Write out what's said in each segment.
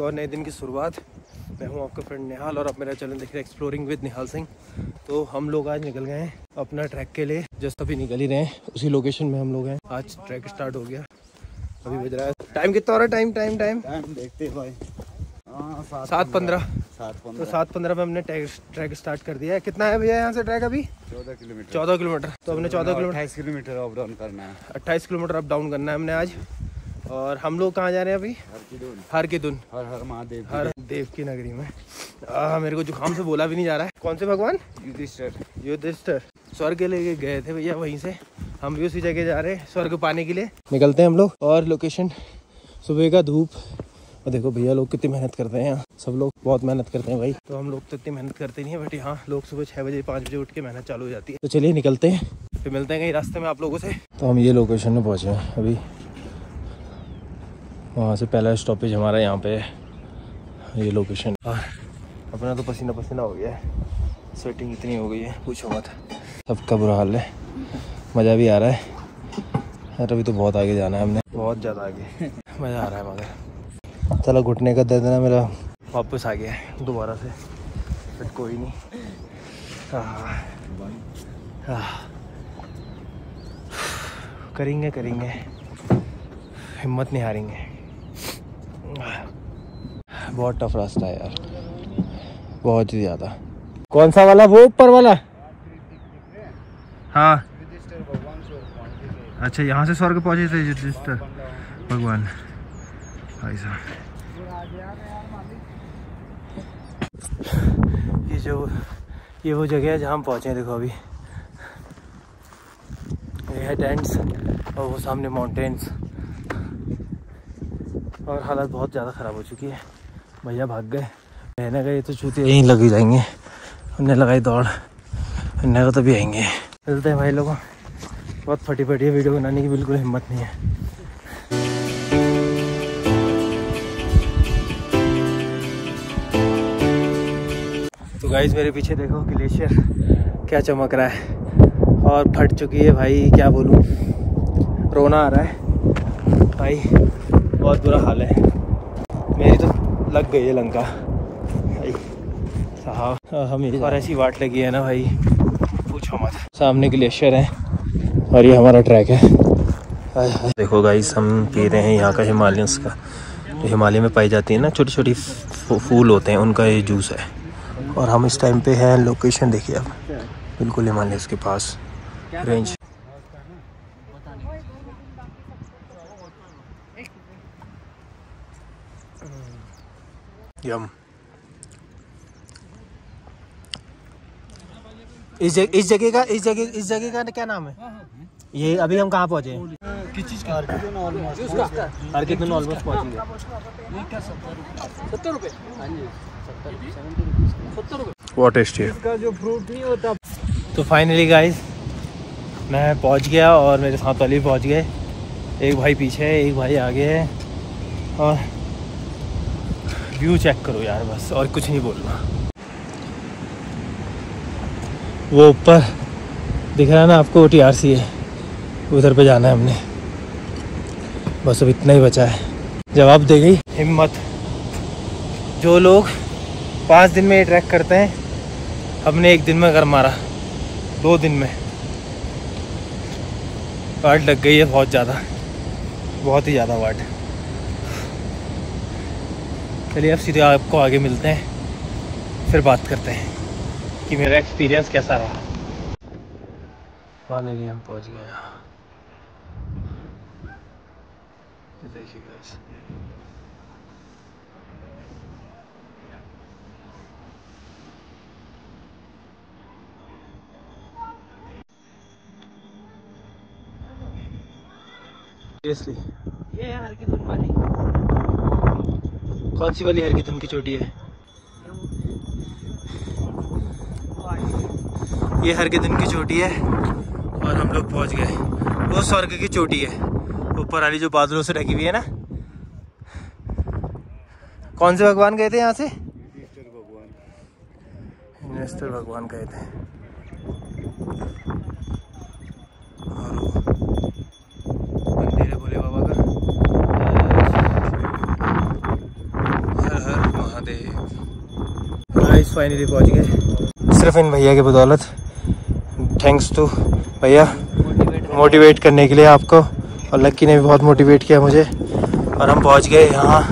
और नए दिन की शुरुआत। मैं हूं आपका फ्रेंड निहाल और आप मेरा चैनल देख रहे हैं एक्सप्लोरिंग विद निहाल सिंह। तो हम लोग आज निकल गए हैं अपना ट्रैक के लिए, जस्ट अभी निकल ही रहे हैं, उसी लोकेशन में हम लोग हैं। आज ट्रैक स्टार्ट हो गया, अभी बज रहा है टाइम कितना हो रहा है, टाइम देखते हैं भाई। 7:15। तो 7:15 में हमने ट्रैक स्टार्ट कर दिया है। कितना है भैया यहाँ से ट्रैक? अभी 14 किलोमीटर। तो हमने 14 किलोमीटर 28 किलोमीटर अप डाउन करना है। 28 किलोमीटर अप डाउन करना है हमने आज। और हम लोग कहाँ जा रहे हैं अभी? हर की धुन, हर महादेव, हर देव की नगरी में। मेरे को जुकाम से बोला भी नहीं जा रहा है। कौन से भगवान? युधिष्ठिर स्वर्ग के लिए गए थे भैया, वहीं से हम भी उसी जगह जा रहे हैं स्वर्ग पाने के लिए। निकलते हैं हम लोग। और लोकेशन सुबह का धूप, और देखो भैया लोग कितनी मेहनत करते हैं यहाँ। सब लोग बहुत मेहनत करते हैं भाई। तो हम लोग तो इतनी मेहनत करते नहीं है, बट यहाँ लोग सुबह 6 बजे 5 बजे उठ के मेहनत चालू हो जाती है। तो चलिए निकलते हैं, फिर मिलते हैं कहीं रास्ते में आप लोगों से। तो हम ये लोकेशन में पहुँचे हैं अभी। वहाँ से पहला स्टॉपेज हमारा यहाँ पे है, ये लोकेशन। और अपना तो पसीना पसीना हो गया है, स्वेटिंग इतनी हो गई है पूछो मत। सबका बुरा हाल है, मज़ा भी आ रहा है यार। अभी तो बहुत आगे जाना है हमने, बहुत ज़्यादा आगे। मज़ा आ रहा है मगर चलो, घुटने का दर्द ना मेरा वापस आ गया है दोबारा से, बट कोई नहीं। करेंगे, हिम्मत नहीं हारेंगे। बहुत टफ रास्ता है यार, बहुत ही ज़्यादा। कौन सा वाला? वो ऊपर वाला? हाँ अच्छा, यहाँ से स्वर्ग पहुँचे थे युधिष्ठिर भगवान भाई साहब। ये वो जगह है जहाँ हम पहुँचे हैं। देखो अभी ये है टेंट्स और वो सामने माउंटेन्स, और हालत बहुत ज़्यादा ख़राब हो चुकी है। भैया भाग गए, कहने गए तो चूते यहीं लग ही जाएंगे। उन्हें लगाई दौड़, उन्हें को तभी आएंगे। मिलते हैं भाई लोगों। बहुत फटी है, वीडियो बनाने की बिल्कुल हिम्मत नहीं है। तो गाइस मेरे पीछे देखो ग्लेशियर क्या चमक रहा है, और फट चुकी है भाई, क्या बोलूँ, रोना आ रहा है भाई, बहुत बुरा हाल है। मेरी तो लग गई है लंका भाई साहब। हमें और ऐसी वाट लगी है ना भाई, पूछो मत। सामने ग्लेशियर है और ये हमारा ट्रैक है। देखो गाइस, हम पी रहे हैं यहाँ का हिमालयंस का, जो हिमालय में पाई जाती है ना छोटी छोटी फूल होते हैं, उनका ये जूस है। और हम इस टाइम पे हैं, लोकेशन देखिए आप, बिल्कुल हिमालयंस के पास रेंज। यम। इस जगह का क्या नाम है? ये अभी हम कहाँ पहुँचे? किस चीज का? हर कितने ऑलमोस्ट पहुँचेंगे। 70 रुपये। हाँ जी, 70 रुपये। बहुत टेस्टी है इसका जो फ्रूट नहीं होता। तो फाइनली गाइस मैं पहुँच गया और मेरे साथ वाले भी पहुँच गए। एक भाई पीछे है, एक भाई आगे है। और व्यू चेक करो यार, बस और कुछ नहीं बोलना। वो ऊपर दिख रहा है ना आपको, TRC है, उधर पे जाना है हमने। बस अब इतना ही बचा है। जवाब दे गई हिम्मत। जो लोग 5 दिन में ये ट्रैक करते हैं, हमने 1 दिन में कर मारा, 2 दिन में। वाट लग गई है बहुत ज़्यादा, बहुत ही ज़्यादा वाट। चलिए अब सीधे आपको आगे मिलते हैं, फिर बात करते हैं कि मेरा एक्सपीरियंस कैसा रहा। फाइनली हम पहुंच गए यहाँ। देखिए गाइस, सीरियसली ये है हर की धुन वाली। कौन सी वाली हर की धुन की चोटी है? ये हर की धुन की चोटी है और हम लोग पहुंच गए। वो स्वर्ग की चोटी है, ऊपर वाली जो बादलों से ढकी हुई है ना। कौन से भगवान गए थे यहाँ से? युधिष्ठिर भगवान गए थे। और मंदिर है भोले बाबा का। फाइनली पहुंच गए, सिर्फ इन भैया की बदौलत। थैंक्स टू भैया मोटिवेट करने के लिए आपको, और लक्की ने भी बहुत मोटिवेट किया मुझे, और हम पहुंच गए यहाँ।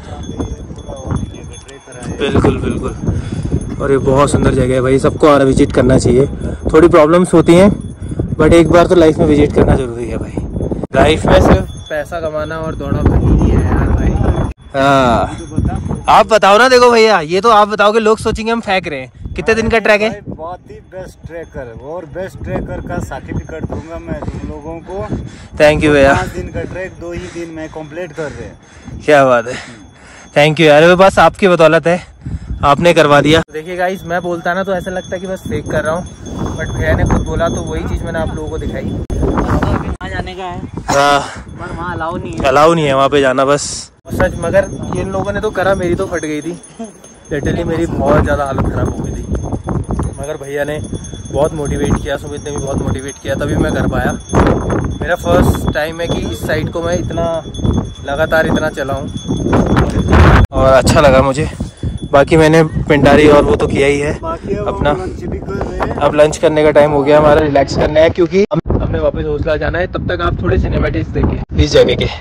बिल्कुल बिल्कुल, और ये बहुत सुंदर जगह है भाई, सबको आना विजिट करना चाहिए। थोड़ी प्रॉब्लम्स होती हैं बट एक बार तो लाइफ में विजिट करना ज़रूरी है भाई। लाइफ में सिर्फ पैसा कमाना और दौड़ा भागी नहीं है यार भाई। हाँ आप बताओ ना, देखो भैया ये तो आप बताओ कि लोग सोचेंगे हम फेंक रहे हैं। कितने दिन का ट्रैक है? बहुत ही बेस्ट ट्रैकर, और बेस्ट ट्रैकर का सर्टिफिकेट दूंगा मैं तुम लोगों को। थैंक यू भैया। 5 दिन का ट्रैक 2 ही दिन में कंप्लीट कर रहे हैं। क्या बात है, थैंक यू यार, बस आपकी बदौलत है, आपने करवा दिया। देखिए गाइस, मैं बोलता ना तो ऐसा लगता है कि बस फेक कर रहा हूँ, बट भैया ने खुद बोला तो वही चीज़ मैंने आप लोगों को दिखाई। वहाँ जाने का है पर वहाँ अलाउ नहीं है, अलाउ नहीं है वहाँ पे जाना बस। सच मगर ये इन लोगों ने तो करा, मेरी तो फट गई थी लिटरली, मेरी बहुत ज़्यादा हालत ख़राब हो गई थी। मगर भैया ने बहुत मोटिवेट किया, सुमित ने भी बहुत मोटिवेट किया, तभी मैं कर पाया। मेरा फर्स्ट टाइम है कि इस साइड को मैं इतना लगातार इतना चला हूँ और अच्छा लगा मुझे। बाकी मैंने पिंडारी और वो तो किया ही है अपना। अब लंच करने का टाइम हो गया हमारा, रिलैक्स करना है क्योंकि हमने वापस हौसला जाना है। तब तक आप थोड़े सिनेमैटिक्स देखिए इस जगह के।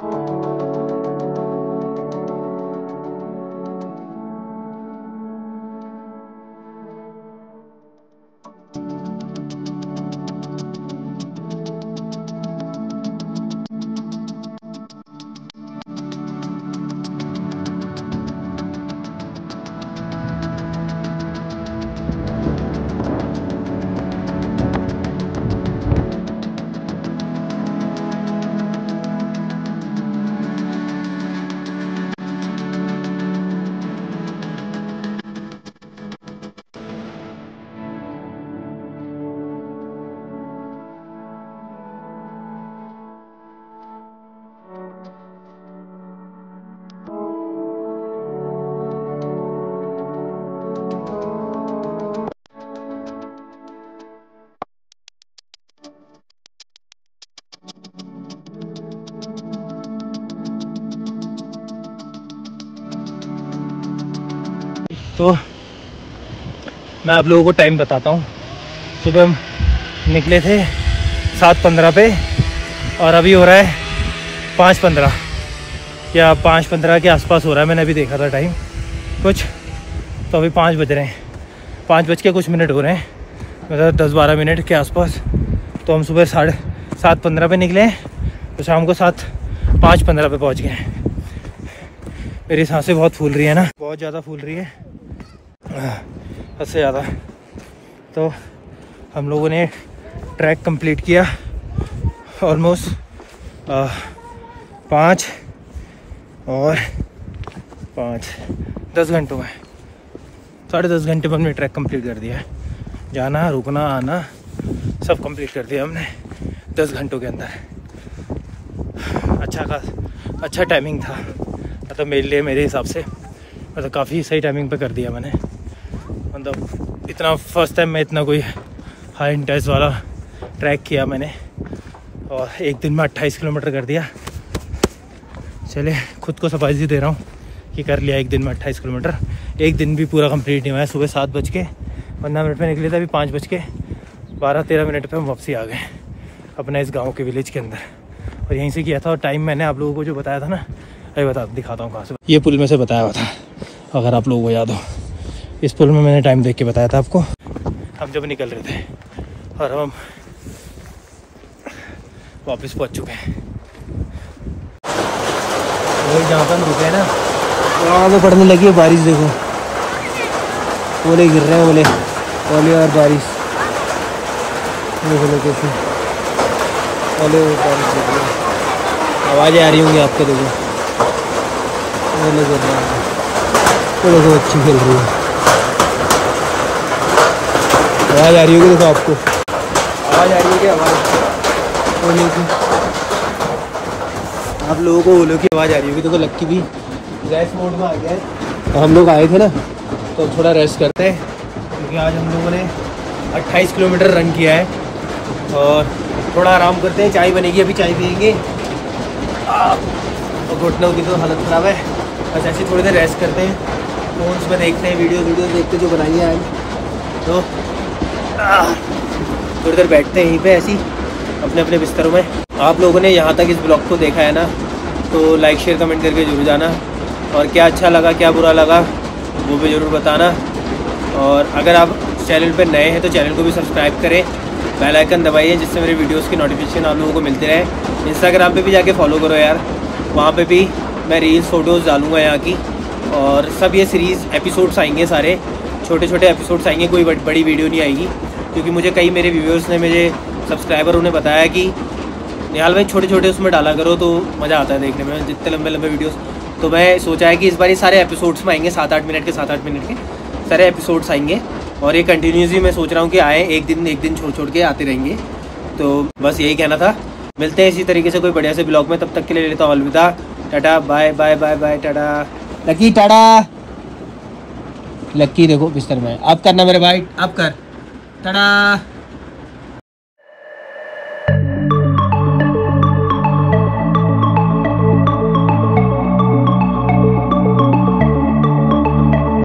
तो मैं आप लोगों को टाइम बताता हूँ। सुबह हम निकले थे 7:15 पे और अभी हो रहा है 5:15 या 5:15 के आसपास हो रहा है। मैंने अभी देखा था टाइम कुछ, तो अभी 5 बज रहे हैं, 5 बज के कुछ मिनट हो रहे हैं, मतलब 10-12 मिनट के आसपास। तो हम सुबह 7:15 पे निकले तो शाम को 5:15 पे पहुँच गए। मेरी सांसें बहुत फूल रही है ना, बहुत ज़्यादा फूल रही है, हद से ज़्यादा। तो हम लोगों ने ट्रैक कंप्लीट किया ऑलमोस्ट 5 और 10 घंटों में, 10.5 घंटे में हमने ट्रैक कंप्लीट कर दिया है। जाना रुकना आना सब कंप्लीट कर दिया हमने 10 घंटों के अंदर। अच्छा टाइमिंग था, मतलब मेरे लिए, मेरे हिसाब से मतलब काफ़ी सही टाइमिंग पे कर दिया मैंने। मतलब इतना फर्स्ट टाइम मैं इतना कोई हाई इंटेंस वाला ट्रैक किया मैंने, और एक दिन में 28 किलोमीटर कर दिया। चले खुद को सरप्राइज़ दे रहा हूँ कि कर लिया एक दिन में 28 किलोमीटर। एक दिन भी पूरा कंप्लीट नहीं हुआ है। सुबह 7:15 पे निकले थे, अभी 5:12-13 पे हम वापसी आ गए अपने इस गाँव के विलेज के अंदर, और यहीं से किया था। और टाइम मैंने आप लोगों को जो बताया था ना, अभी दिखाता हूँ कहाँ से। ये पुल में से बताया हुआ था, अगर आप लोगों को याद हो। इस पुल में मैंने टाइम देख के बताया था आपको, हम जब निकल रहे थे, और हम वापस पहुँच चुके हैं। वही जहाँ पर हम रुके हैं ना, वहाँ पे पड़ने लगी है बारिश। देखो ओले गिर रहे हैं, ओले और बारिश। देखो लोकेशन, ओले और बारिश गिर रही है, आवाज़ें आ रही होंगी आपको। देखो ओले गिर रहे हैं, तो देखो अच्छी खेल रही है, आवाज़ आ रही होगी। देखो आपको आवाज़ आ रही है, क्या आवाज़ ओले की, आप लोगों को ओले की आवाज़ आ रही होगी। देखो लक्की भी रेस्ट मोड में आ गया है। तो हम लोग आए थे ना, तो थोड़ा रेस्ट करते हैं, क्योंकि आज हम लोगों ने 28 किलोमीटर रन किया है, और थोड़ा आराम करते हैं। चाय बनेगी, अभी चाय पियेंगे। और घुटनों की तो हालत ख़राब है, बस ऐसे थोड़ी देर रेस्ट करते हैं, फ़ोन्स में देखते हैं, वीडियो देखते जो बनाई है आज, तो थोड़ी देर बैठते हैं यहीं पे ऐसी अपने अपने बिस्तरों में। आप लोगों ने यहाँ तक इस ब्लॉग को देखा है ना, तो लाइक शेयर कमेंट करके जरूर जाना, और क्या अच्छा लगा क्या बुरा लगा वो भी ज़रूर बताना। और अगर आप चैनल पर नए हैं तो चैनल को भी सब्सक्राइब करें, बेल आइकन दबाइए जिससे मेरे वीडियोस की नोटिफिकेशन आप लोगों को मिलती रहे। इंस्टाग्राम पे भी जाके फॉलो करो यार, वहाँ पे भी मैं रील्स फ़ोटोज़ डालूँगा यहाँ की। और सब ये सीरीज़ एपिसोड्स आएंगे, सारे छोटे छोटे एपिसोड्स आएंगे, कोई बड़ी वीडियो नहीं आएगी। क्योंकि मुझे कई मेरे व्यूअर्स ने, मेरे सब्सक्राइबर उन्हें बताया कि निहाल भाई छोटे छोटे उसमें डाला करो तो मज़ा आता है देखने में, जितने लंबे लंबे वीडियोस। तो मैं सोचा है कि इस बार ये सारे एपिसोड्स में आएंगे, 7-8 मिनट के सारे एपिसोड्स आएंगे। और ये कंटिन्यूसली मैं सोच रहा हूँ कि आए एक दिन छोड़ के आते रहेंगे। तो बस यही कहना था, मिलते हैं इसी तरीके से कोई बढ़िया से ब्लॉग में। तब तक के लिए लेता हूँ अलविदा, tata bye bye bye bye tata. Lucky tata, Lucky देखो बिस्तर में, अब करना मेरे भाई, अब कर टाटा।